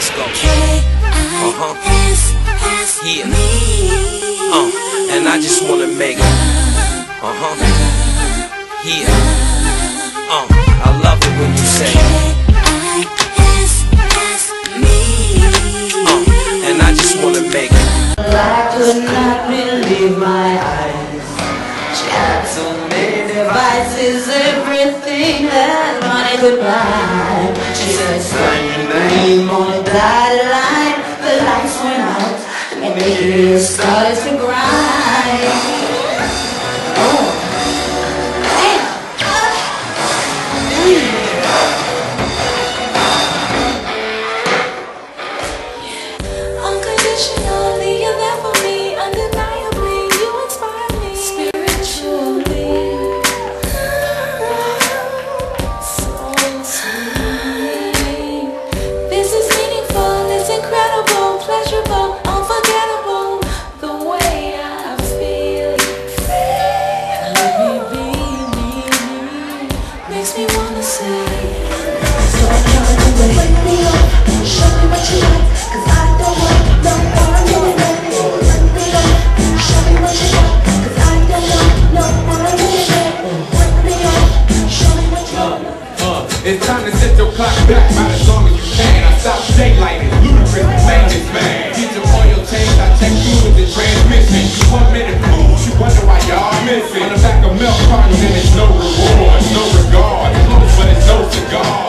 Let's go. Yeah. And I just wanna make it. Yeah. I love it when you say and I just wanna make it. I could not believe my eyes. She had so many devices, everything that money could buy. She said, sign your name on the dotted line. The lights went out and the gears started to grind. Unconditionally, you're there for me. Undeniably, you inspire me spiritually. So sweet. This is meaningful, it's incredible, pleasurable, unforgettable. The way I feel. Makes me wanna say. So I can't do it. Wake me up, show me what you like, 'cause I don't want no more minute. Wake me up, show me what you like, 'cause I don't want no more minute. Wake me up, show me what you like. It's time to set your clock back about as long as you can. I stop daylighting, ludicrous, maintenance man. Get your oil change, I check you with the transmission. You 1 minute fools, you wonder why y'all missing. On the back of milk cartons and it's no reward, no regard. But it's no cigar.